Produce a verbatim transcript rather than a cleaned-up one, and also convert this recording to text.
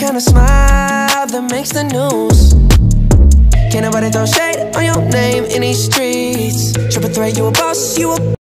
kind of smile that makes the news. Can't nobody throw shade on your name in these streets. Triple threat, you a boss, you a